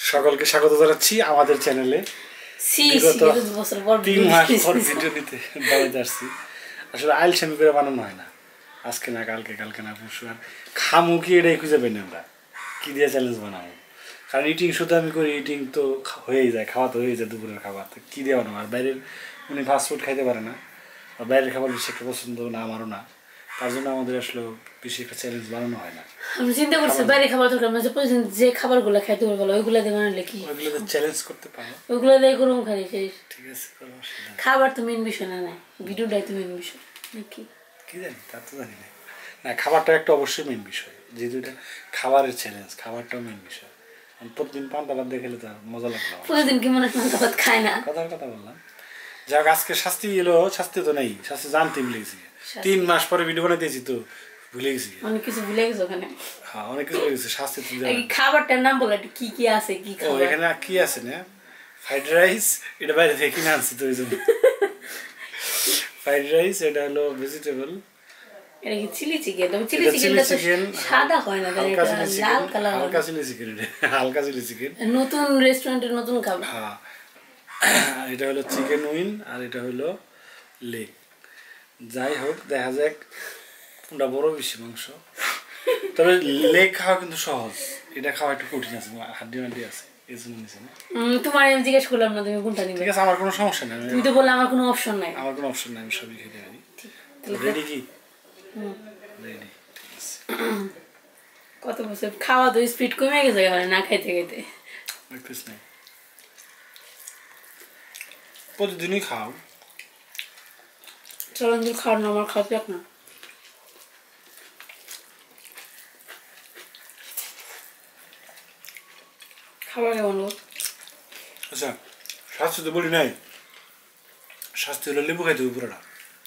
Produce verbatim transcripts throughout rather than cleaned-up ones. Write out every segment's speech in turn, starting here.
সকলকে স্বাগত জানাচ্ছি আমাদের চ্যানেলে। তিন মাস পর ভিডিও নিতে বাড়িতে আসছি। আসলে আইলসামি করে বানানো হয় না, আজকে না কালকে, কালকে না পরশু। আর খামু কি এটাই খুঁজে পাই না আমরা, কী দিয়ে চ্যালেঞ্জ বানাবো। কারণ ইটিং শুধু আমি করি, ইটিং তো হয়েই যায়, খাওয়া তো হয়ে যায় দুপুরের খাবার, তো কী দিয়ে বানাবো। আর বাইরের উনি ফাস্টফুড খাইতে পারে না, আর বাইরের খাবার বেশি একটা পছন্দ না আমারও না, তার জন্য আমাদের আসলে বেশি একটা চ্যালেঞ্জ বানানো হয় না। আমি চিন্তা করছি বাইরে খাবার দরকার না, যে প্রতিদিন যে খাবারগুলো খাইতে পারবো ওইগুলো দিয়ে বানালে কি, ওইগুলো দিয়ে চ্যালেঞ্জ করতে পারো, ওইগুলো দিয়ে গরম খাই শেষ। ঠিক আছে, খাবার তো মেন বিষয় না, না ভিডিওটাই তো মেন বিষয় নাকি কি জানি, তা তো জানি না। না, খাবারটা একটা অবশ্যই মেন বিষয়, যেহেতু এটা খাবারের চ্যালেঞ্জ, খাবারটাও মেন বিষয়। প্রতিদিন পান্তা ভাত দিয়ে খেলে তো মজা লাগলো। প্রতিদিন কি মনে পান্তা ভাত খায় না, কথার কথা বললাম। যাক, আজকে শাস্তি এলো, শাস্তি তো নেই, শাস্তি জানতে ভুলে গেছি। তিন মাস পরে ভিডিও বানাইতেছি তো ভুলে গেছি, অনেক কিছু ভুলে গেছে ওখানে। হ্যাঁ, অনেক কিছু ভুলে গেছি। শাস্তি তো খাবারটার নাম বলে কি কি আছে, কি খাবার এখানে কি আছে না, ফ্রাইড রাইস, এটা বাইরে থেকে কিনে আনছি তো ওই জন্য। ফ্রাইড রাইস, এটা হলো ভেজিটেবল, এটা কি চিলি চিকেন? তবে চিলি চিকেনটা তো সাদা হয় না, এটা লাল কালার, হালকা চিলি চিকেন, এটা হালকা চিলি চিকেন, নতুন রেস্টুরেন্টের নতুন খাবার। হ্যাঁ, এটা হলো চিকেন উইন, আর এটা হলো লেগ। যাই হোক, দেখা যাক কোনটা বড় বেশি মাংস। তবে লেগ খাওয়া কিন্তু সহজ, এটা খাওয়া একটু কঠিন আছে, হাড্ডি মাড্ডি আছে, এই জন্য নিচে না। তোমার আমি জিজ্ঞেস করলাম না তুমি কোনটা নিবে। ঠিক আছে, আমার কোনো সমস্যা নাই, তুমি তো বললে আমার কোনো অপশন নাই। আমার কোনো অপশন নাই, আমি সবই খেতে পারি। রেডি কি? রেডি, ঠিক আছে। কত বছর খাওয়া তো স্পিড কমে গেছে না খাইতে খাইতে। দেখতেছ না, প্রতিদিনই খাও। চলেন খাওয়ার না, আমার খাওয়া যাক না। খাবার কেমন? আচ্ছা, স্বাস্থ্য তো বলি নাই, স্বাস্থ্য হলো লেবু খাইতে হবে পুরোটা,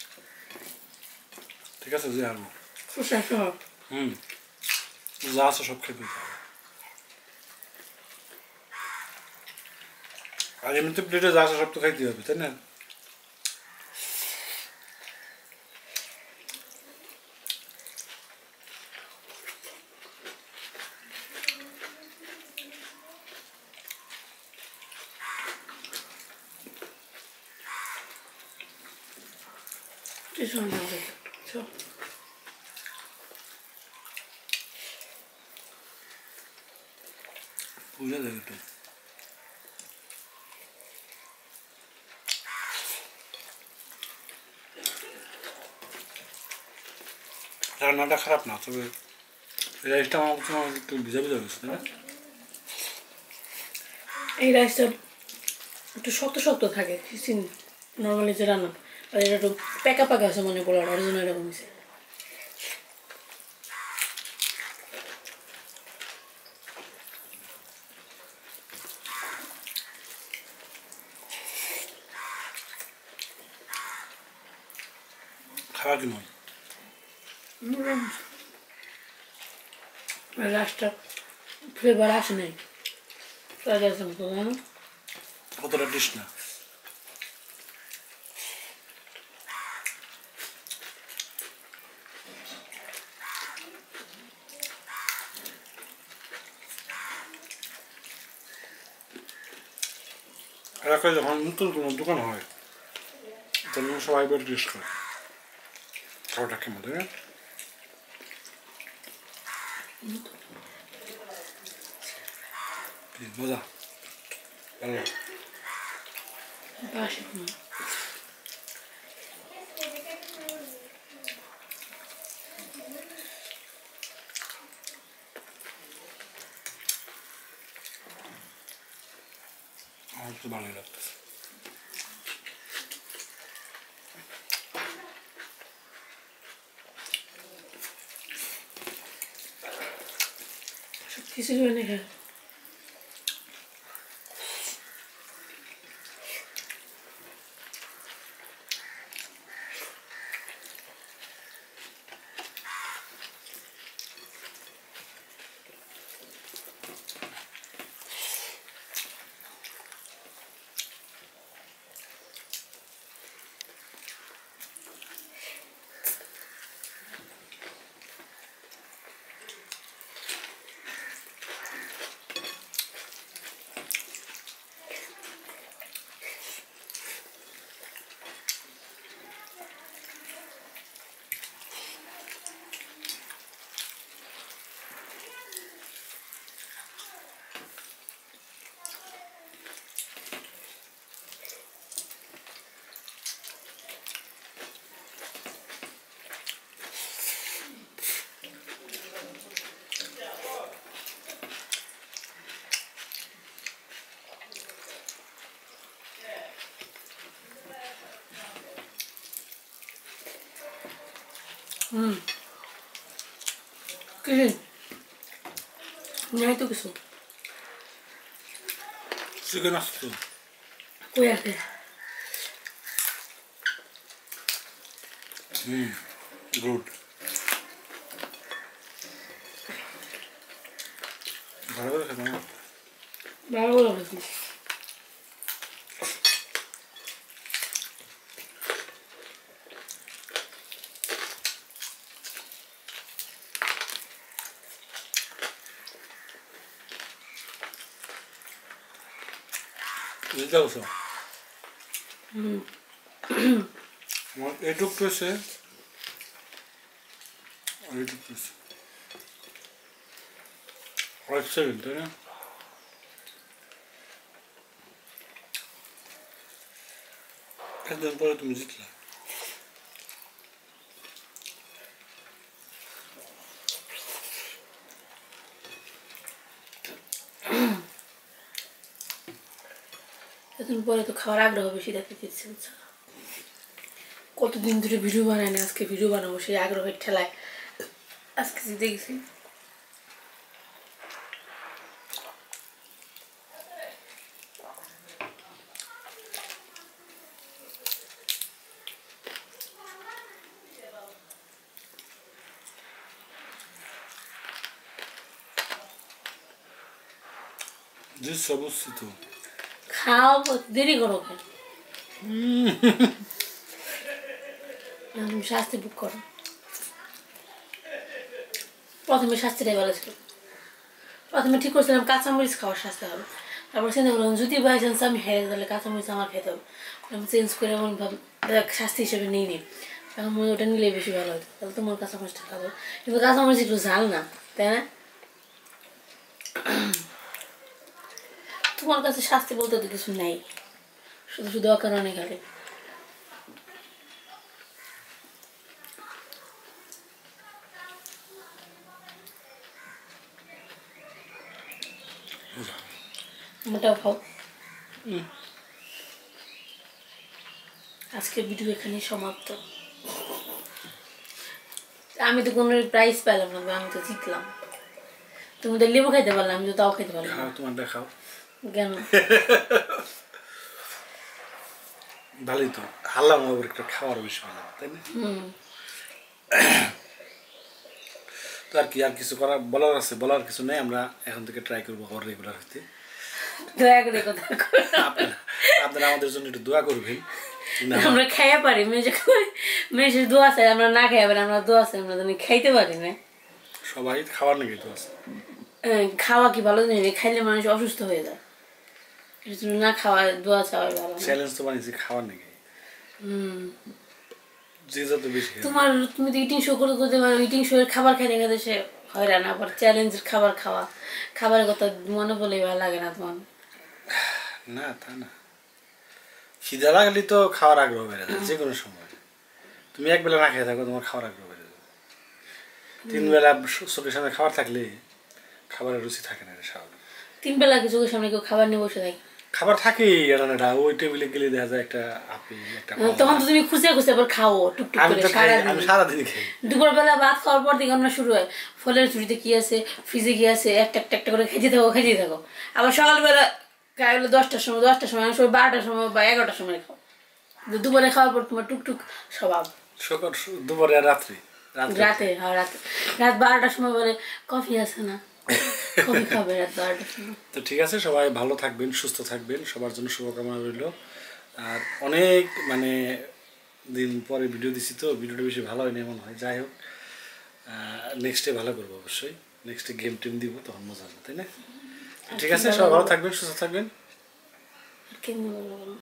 ঠিক আছে? যে আলু হুম যা আছে সব খেতে হবে। আর এমনিতে প্লেটে যা আছে সব তো খাইতে হবে, তাই না? This one has it. So. বুঝা যাবে তো। রান্নাটা খারাপ না, তবে রাইসটা আমার আমার একটু ভিজা ভিজা হয়েছে, তাই না? এই রাইসটা একটু শক্ত শক্ত থাকে নর্মালি যে রান্না, আর এটা একটু প্যাকা পাকা আছে মনে পড়লো, ওর জন্য এরকম হয়েছে। খাবার কি নয়, রাইসটা ফ্লেভার আসে নাই, কতটা ডিশ না। এলাকায় যখন নতুন কোনো দোকান হয় তখন সবাই বের টেস্ট করে খাওয়াটা কেমন, তাই না? মজা ভালো। আমার তো ভালোই লাগতেছে। কিছু করে দেখা হুম কিছু নাই তো কিছু চিকেন আসতো কই আছে হুম গুড ভালো করে খেতে না ভালো লাগছে বুঝতে পারছো আমার এটুক পেয়েছে আর এটুক পেয়েছে ফাইভ সেভেন তাই না একদিন পরে তুমি জিতলা এতদিন পরে তো খাওয়ার আগ্রহ বেশি দেখতে ইচ্ছে হচ্ছে কতদিন ধরে ভিডিও বানাই না আজকে ভিডিও বানাবো সেই আগ্রহের ঠেলায় আজকে জিতে গেছি জি সবুজ তো খাও দেরি করো কেন তুমি শাস্তি বুক করো প্রথমে শাস্তিটাই ভালো ছিল প্রথমে ঠিক করছিলাম কাঁচামরিচ খাওয়ার শাস্তি হবে তারপর চিন্তা করলাম যদি বাই চান্স আমি হেরে তাহলে কাঁচামরিচ আমার খেতে হবে আমি চেঞ্জ করে এমন ভাব শাস্তি হিসেবে নিই নি এখন মনে ওটা নিলে বেশি ভালো হতো তাহলে তোমার কাঁচামরিচটা খাবো কিন্তু কাঁচামরিচ একটু ঝাল না তাই না তোমার কাছে শাস্তি বলতে তো কিছু নেই শুধু শুধু অকারণে খালি মোটাও খাও আজকের ভিডিও এখানে সমাপ্ত আমি তো কোনো প্রাইজ পেলাম না আমি তো জিতলাম তুমি তো লেবু খাইতে পারলাম আমি তো তাও খাইতে পারলাম খাও তোমার দেখাও কেন ভালোই তো হাল্লা মোবাইল একটা খাওয়ার বেশি ভালো তাই না তো আর কি আর কিছু করার বলার আছে বলার কিছু নেই আমরা এখন থেকে ট্রাই করবো আবার রেগুলার হইতে দয়া করে কথা আপনারা আমাদের জন্য একটু দোয়া করবেন আমরা খাইয়া পারি মেয়ে মেয়ের দোয়া চাই আমরা না খাইয়া পারি আমরা দোয়া চাই আমরা জানি খাইতে পারি না সবাই খাওয়ার নাকি তো আছে খাওয়া কি ভালো জিনিস খাইলে মানুষ অসুস্থ হয়ে যায় এর জন্য না খাওয়া দোয়া চাওয়াই ভালো চ্যালেঞ্জ তো বানিয়েছি খাওয়ার নাকি হুম যে যত বেশি তোমার তুমি তো ইটিং শো করতে করতে ইটিং শো এর খাবার খাইতে খাইতে সে হয়রান আবার চ্যালেঞ্জের খাবার খাওয়া খাবারের কথা মনে বলেই ভালো লাগে না তোমার না তা না খিদা লাগলে তো খাওয়ার আগ্রহ বেড়ে যায় যে কোনো সময় তুমি এক বেলা না খেয়ে থাকো তোমার খাওয়ার আগ্রহ বেড়ে যাবে তিন বেলা চোখের সামনে খাবার থাকলে খাবারের রুচি থাকে না স্বাভাবিক তিন বেলা কি চোখের সামনে কেউ খাবার নিয়ে বসে থাকে খাবার থাকেই এটা ওই টেবিলে গেলে দেখা যায় একটা আপেল একটা তখন তো তুমি খুঁজে খুঁজে আবার খাও টুকটুক করে সারাদিন আমি সারাদিন খাই দুপুরবেলা ভাত খাওয়ার পর দিকে রান্না শুরু হয় ফলের ঝুড়িতে কি আছে ফ্রিজে কি আছে একটা একটা একটা করে খেতে থাকো খেতে থাকো আবার সকালবেলা খাই হলো দশটার সময় দশটার সময় অনেক সময় বারোটার সময় বা এগারোটার সময় খাও দুপুরে খাওয়ার পর তোমার টুকটুক স্বভাব সকাল দুপুরে আর রাত্রি রাতে হ্যাঁ রাতে রাত বারোটার সময় বলে কফি আছে না কফি খাবে রাত বারোটার সময় তো ঠিক আছে সবাই ভালো থাকবেন সুস্থ থাকবেন সবার জন্য শুভকামনা রইল আর অনেক মানে দিন পরে ভিডিও দিছি তো ভিডিওটা বেশি ভালো হয়নি এমন হয় যাই হোক নেক্সটে ভালো করবো অবশ্যই নেক্সটে গেম টেম দিব তখন মজা হবে তাই না ঠিক আছে সবাই ভালো থাকবেন সুস্থ থাকবেন